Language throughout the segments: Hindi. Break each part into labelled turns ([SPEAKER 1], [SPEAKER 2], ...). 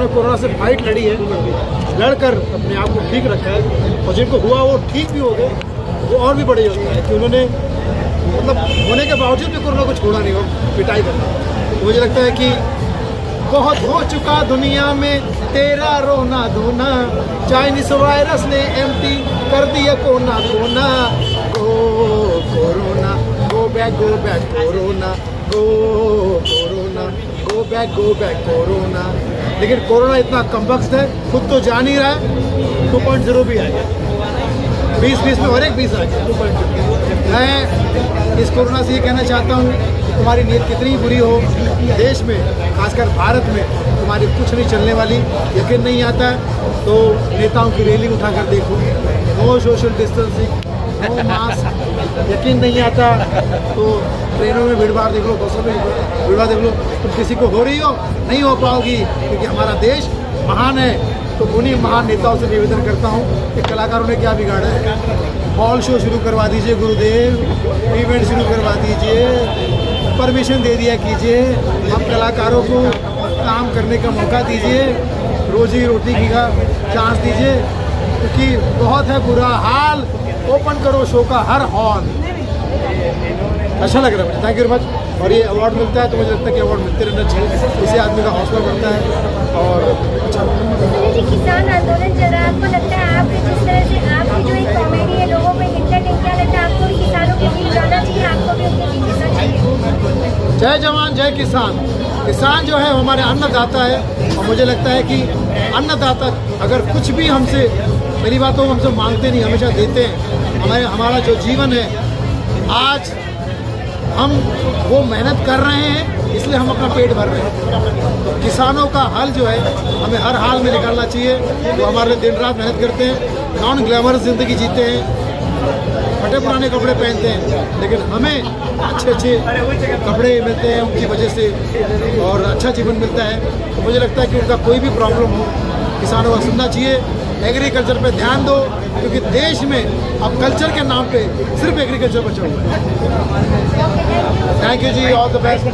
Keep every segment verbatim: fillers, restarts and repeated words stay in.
[SPEAKER 1] जिन्होंने कोरोना से फाइट लड़ी है, लड़कर अपने आप को ठीक रखा है, और जिनको हुआ वो ठीक भी हो गए, वो और भी बड़ी होता है कि उन्होंने मतलब होने के बावजूद भी कोरोना को छोड़ा नहीं हो, पिटाई करना। तो मुझे लगता है कि बहुत हो चुका दुनिया में तेरा रोना धोना, चाइनीज वायरस ने एम्प्टी कर दिया कोना कोना। Go corona go back go back corona, go corona go back go back corona. लेकिन कोरोना इतना कमबख्त है, खुद तो जान ही रहा है, टू पॉइंट ज़ीरो भी आ गया, बीस बीस में और एक बीस आ गया, टू पॉइंट ज़ीरो। मैं इस कोरोना से ये कहना चाहता हूँ कि तुम्हारी नीयत कितनी बुरी हो, देश में खासकर भारत में तुम्हारी कुछ नहीं चलने वाली। यकीन नहीं आता तो नेताओं की रैली उठाकर देखो, no social distancing, no mask. यकीन नहीं आता तो ट्रेनों में भीड़ भाड़ देख लो, बसों में भीड़ भाड़ देख लो, तुम किसी को हो रही हो नहीं हो पाओगी, क्योंकि हमारा देश महान है। तो उन्हीं महान नेताओं से निवेदन करता हूँ कि कलाकारों ने क्या बिगाड़ा है, हॉल शो शुरू करवा दीजिए गुरुदेव, इवेंट शुरू करवा दीजिए, परमिशन दे दिया कीजिए, हम कलाकारों को काम करने का मौका दीजिए, रोजी रोटी की का चांस दीजिए, क्योंकि बहुत है बुरा हाल। ओपन करो शो का हर हॉल। अच्छा लग रहा है मुझे, थैंक यू वेरी मच। और ये अवार्ड मिलता है तो मुझे लगता है कि अवार्ड मिलते रहना चाहिए, इससे आदमी का हौसला बढ़ता है और अच्छा लगता है।
[SPEAKER 2] किसान आंदोलन चल रहा है, आपको लगता है आप जिस तरह से आपकी जो एक कॉमेडी है लोगों में इंटरटेन, क्या लगता है आपको भी किसानों के बीच जाना चाहिए, आपको भी उनके बीच जाना चाहिए?
[SPEAKER 1] जय जवान जय किसान। किसान जो है हमारे अन्नदाता है, और मुझे लगता है कि अन्नदाता अगर कुछ भी हमसे, मेरी बातों को हमसे मांगते नहीं, हमेशा देते हैं। हमारे हमारा जो जीवन है, आज हम वो मेहनत कर रहे हैं इसलिए हम अपना पेट भर रहे हैं। तो किसानों का हल जो है हमें हर हाल में निकालना चाहिए। वो हमारे लिए दिन रात मेहनत करते हैं, नॉन ग्लैमरस ज़िंदगी जीते हैं, फटे पुराने कपड़े पहनते हैं, लेकिन हमें अच्छे अच्छे कपड़े मिलते हैं उनकी वजह से, और अच्छा जीवन मिलता है। तो मुझे लगता है कि उनका कोई भी प्रॉब्लम हो, किसानों का सुनना चाहिए। एग्रीकल्चर पे ध्यान दो, क्योंकि देश में अब कल्चर के नाम पे सिर्फ एग्रीकल्चर बचा हुआ है। Thank you ji, all the best.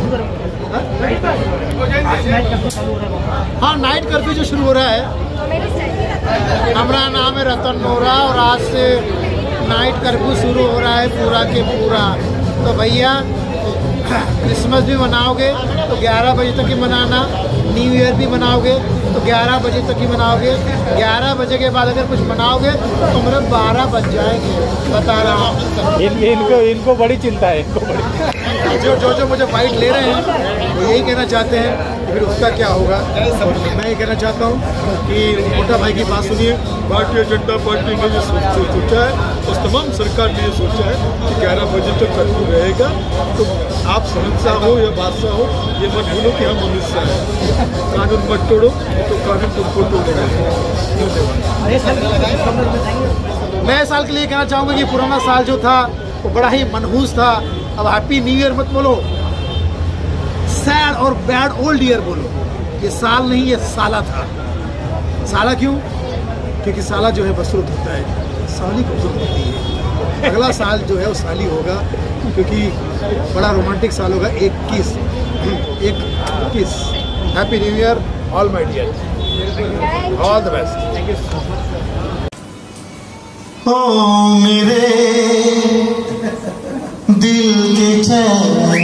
[SPEAKER 1] हाँ, नाइट कर्फ्यू जो शुरू हो रहा है, हमारा नाम है रतन नोरा, और आज से नाइट कर्फ्यू शुरू हो रहा है पूरा के पूरा। तो भैया क्रिसमस भी मनाओगे तो ग्यारह बजे तक ही मनाना, न्यू ईयर भी मनाओगे तो ग्यारह बजे तक ही मनाओगे। ग्यारह बजे के बाद अगर कुछ मनाओगे तो तुम्हारे बारह बज जाएंगे, बता रहा हूँ।
[SPEAKER 3] इन, इनको इनको बड़ी चिंता है, इनको बड़ी
[SPEAKER 1] जो जो जो मुझे फाइट ले रहे हैं वो यही कहना चाहते हैं कि फिर उसका क्या होगा। मैं ये कहना चाहता हूँ कि मोटा भाई की बात सुनिए। भारतीय जनता पार्टी ने ये सोचा है, उस तमाम सरकार ने ये सोचा है कि ग्यारह बजे तक कर्फ्यू रहेगा। तो आप शहंशाह हो या बादशाह हो, ये मत भूलो कि हम मनुष्य हैं। कानून मत तोड़ो तो कानून तुमको तोड़ेगा। नए साल के लिए कहना चाहूँगा कि पुराना साल जो था वो बड़ा ही मनहूस था। अब हैप्पी न्यू ईयर मत बोलो, सैड और बैड ओल्ड ईयर बोलो। ये साल नहीं, ये साला था। साला क्यों? क्योंकि साला जो है बसरूत होता है, साली खूबसूरत होती है। अगला साल जो है वो साली होगा, क्योंकि बड़ा रोमांटिक साल होगा। एक किस, एक kiss. Happy new year all my dear, all the best. Thank you so much.
[SPEAKER 4] ओ मेरे दिल के चैन,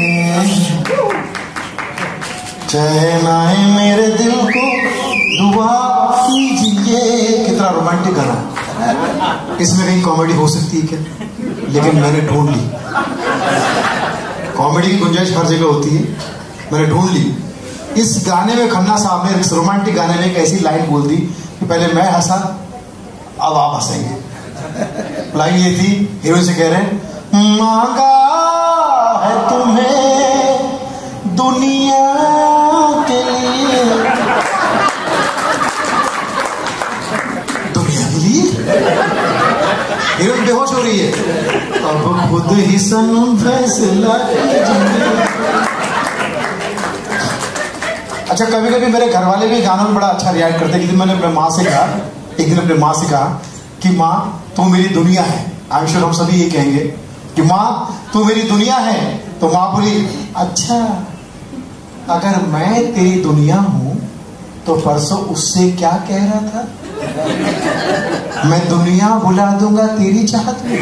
[SPEAKER 4] चैन आए मेरे दिल को दुआ कीजिए। कितना रोमांटिक गाना है। इसमें कहीं कॉमेडी हो सकती है क्या? लेकिन मैंने ढूंढ ली। कॉमेडी की गुंजाइश हर जगह होती है, मैंने ढूंढ ली। इस गाने में खन्ना साहब ने, इस रोमांटिक गाने में एक ऐसी लाइन बोल दी कि पहले मैं हंसा, अब आप हंसेंगे। लाइन ये थी, हीरो से कह रहे हैं, मांगा है तुम्हें दुनिया के लिए, दुनिया के लिए। हीरोइन बेहोश हो रही है, अब खुद ही सनम फैसला कीजिए। अच्छा, कभी कभी मेरे घर वाले भी गानों में बड़ा अच्छा रिएक्ट करते हैं। एक दिन मैंने अपने माँ से कहा, एक दिन अपने माँ से कहा कि माँ तू मेरी दुनिया है। आई एम श्योर हम सभी ये कहेंगे कि माँ तू मेरी दुनिया है। तो माँ बोली, अच्छा अगर मैं तेरी दुनिया हूं तो परसों उससे क्या कह रहा था? मैं दुनिया बुला दूंगा तेरी चाहत में।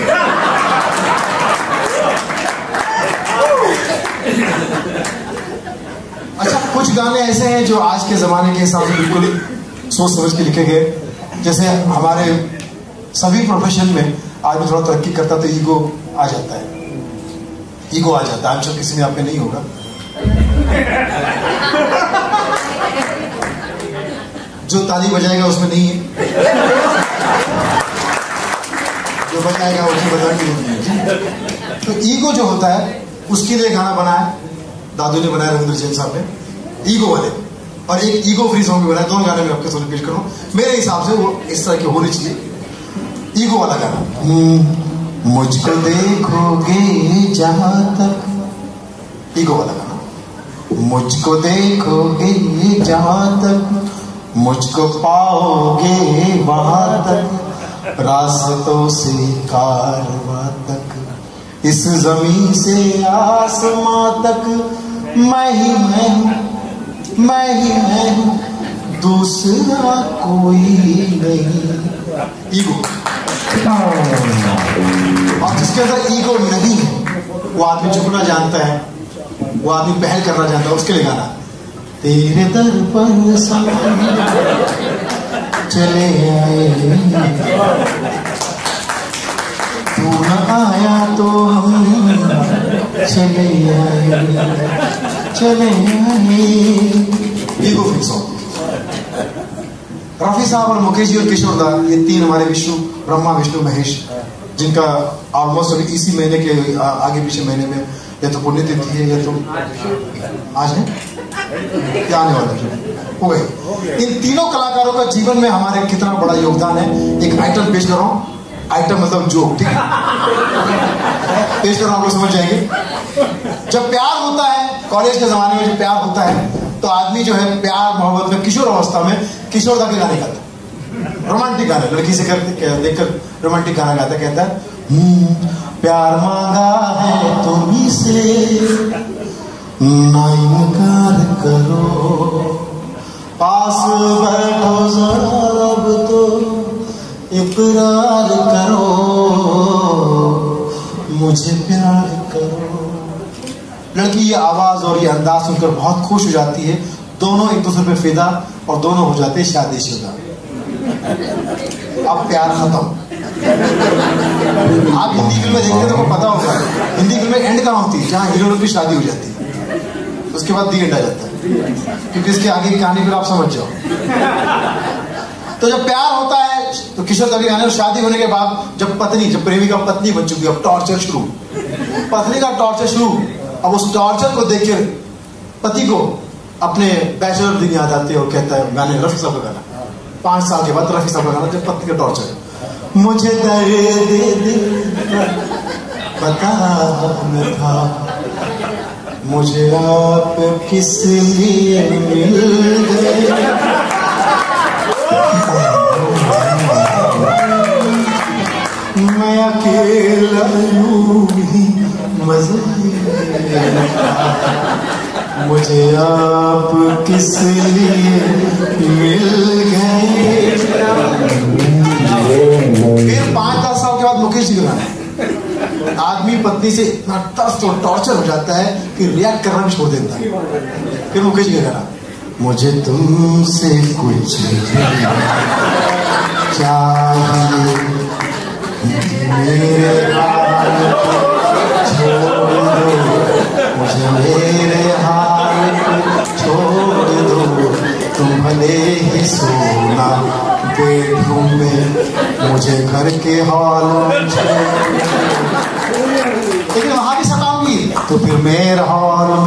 [SPEAKER 4] अच्छा, कुछ गाने ऐसे हैं जो आज के जमाने के हिसाब से बिल्कुल सोच समझ के लिखे गए। जैसे हमारे सभी प्रोफेशन में आदमी थोड़ा तरक्की करता तो ईगो आ जाता है, ईगो आ जाता है। हम सब किसी में आप में नहीं होगा। जो ताली बजाएगा उसमें नहीं है, जो बजाएगा उसमें बजाने की जरूरत नहीं है। तो ईगो जो होता है उसके लिए गाना बना है, दादू ने बनाया, रविंद्र जैन साहब ने, ईगो वाले, और एक ईगो फ्री सॉन्ग भी बनाया। दोनों गाने में आपके सामने पेश करूं। मेरे हिसाब से वो इस तरह के होने चाहिए। ईगो वाला गाना, मुझको देखोगे जहां तक, ईगो वाला गाना, मुझको देखोगे जहां तक, मुझको पाओगे वहां तक, रास्तों से कारवां तक, इस जमीन से आसमां तक, मैं ही मैं हूं, मैं ही मैं हूं, दूसरा कोई नहीं। ईगो, और जिसके अंदर ईगो नहीं है वो आदमी झुकना जानता है, वो आदमी पहल करना जानता है, उसके लिए गाना। तेरे दर पर चले आए, तू न आया तो हम चले आए, चले आए। Ego free song. रफी साहब और मुकेश जी और किशोर दा, ये तीन हमारे विष्णु, ब्रह्मा विष्णु महेश, जिनका ऑलमोस्ट अभी इसी महीने के आगे पीछे महीने में या तो पुण्यतिथि है या तो आज है क्या आने वाला हो गई। इन तीनों कलाकारों का जीवन में हमारे कितना बड़ा योगदान है। एक आइटम पेश कर रहा हूं, आइटम मतलब जोक, ठीक है, पेश कर रहा हूं, आप लोग समझ जाएंगे। जब प्यार होता है, कॉलेज के जमाने में जब प्यार होता है तो आदमी जो है प्यार मोहब्बत में किशोर अवस्था में किशोर दा के गाने गाता है, रोमांटिक गाने, लड़की से करते देखकर रोमांटिक गाना गाता, कहता है प्यार मांगा है तुम्ही से, ना इनकार करो, पास बैठो जरा अब तो इकरार करो, मुझे प्यार करो। लड़की ये आवाज और ये अंदाज सुनकर बहुत खुश हो जाती है। दोनों एक दूसरे पे फिदा और दोनों हो जाते हैं शादीशुदा। अब प्यार खत्म। आप हिंदी फिल्म में देखते तो पता होगा, हिंदी फिल्म में एंड कहाँ होती है? जहाँ हीरो की शादी हो जाती है, उसके बाद दी एंड आ जाता है, क्योंकि इसके आगे की कहानी फिर आप समझ जाओ। तो जब प्यार होता है तो किशोर दा के गाने, शादी होने के बाद जब पत्नी, जब प्रेमिका पत्नी बन चुकी है, अब टॉर्चर शुरू, पत्नी का टॉर्चर शुरू। अब उस टॉर्चर को देख कर पति को अपने बैचलर दिन याद आते हैं और कहता है, गाने रफी साहब का गाना, पांच साल के बाद रफी साहब का गाना, जब पत्नी का टॉर्चर, मुझे दर्द दिल पता न था, मुझे आप किस लिए मिल गए, मैं अकेला यूं ही मजे मुझे आप किस लिए मिल गए। फिर पांच दस साल के बाद मुकेश जी का गाना, आदमी पत्नी से इतना टफ और टॉर्चर हो जाता है कि रिएक्ट करना भी छोड़ देता है। फिर मुकेश जी का गाना, मुझे तुमसे कुछ चाहिए, मेरे हाल छोड़ दो, मुझे मेरे हाल छोड़ दो, तुम भले ही सोना बेडरूम में, मुझे घर के हॉल, लेकिन वहां भी सताऊंगी तो फिर मेरे हॉल